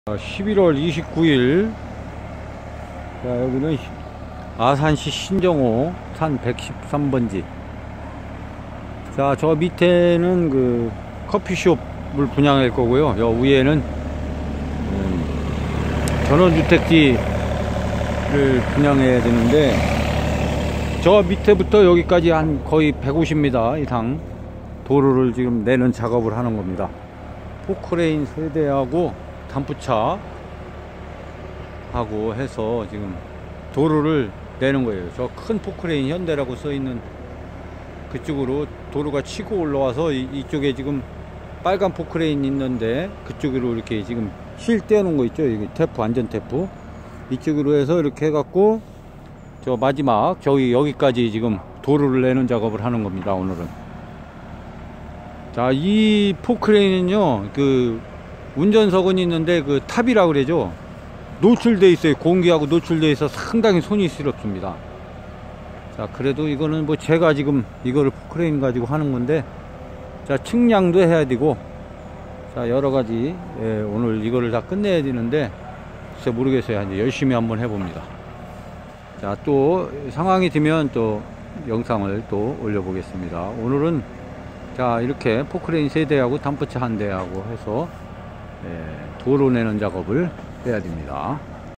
11월 29일. 자, 여기는 아산시 신정호 산 113번지. 자, 저 밑에는 그 커피숍을 분양할 거고요. 여 위에는 전원주택지를 분양해야 되는데, 저 밑에부터 여기까지 한 거의 150m 이상 도로를 지금 내는 작업을 하는 겁니다. 포크레인 세대하고 단프차 하고 해서 지금 도로를 내는 거예요. 저 큰 포크레인 현대라고 써 있는 그쪽으로 도로가 치고 올라와서 이쪽에 지금 빨간 포크레인 있는데 그쪽으로 이렇게 지금 실 떼어놓은 거 있죠. 이게 테프, 안전 테프 이쪽으로 해서 이렇게 해갖고 저 마지막 여기까지 지금 도로를 내는 작업을 하는 겁니다. 오늘은. 자, 이 포크레인은요, 그 운전석은 있는데 그 탑이라고 그러죠. 노출돼 있어요. 공기하고 노출돼 있어 상당히 손이 시렵습니다. 자, 그래도 이거는 뭐 제가 지금 이거를 포크레인 가지고 하는 건데, 자, 측량도 해야 되고, 자, 여러 가지, 오늘 이거를 다 끝내야 되는데, 글쎄 모르겠어요. 이제 열심히 한번 해봅니다. 자, 또 상황이 되면 또 영상을 또 올려보겠습니다. 오늘은 자, 이렇게 포크레인 3대하고 단프차 1대하고 해서 도로 내는 작업을 해야 됩니다.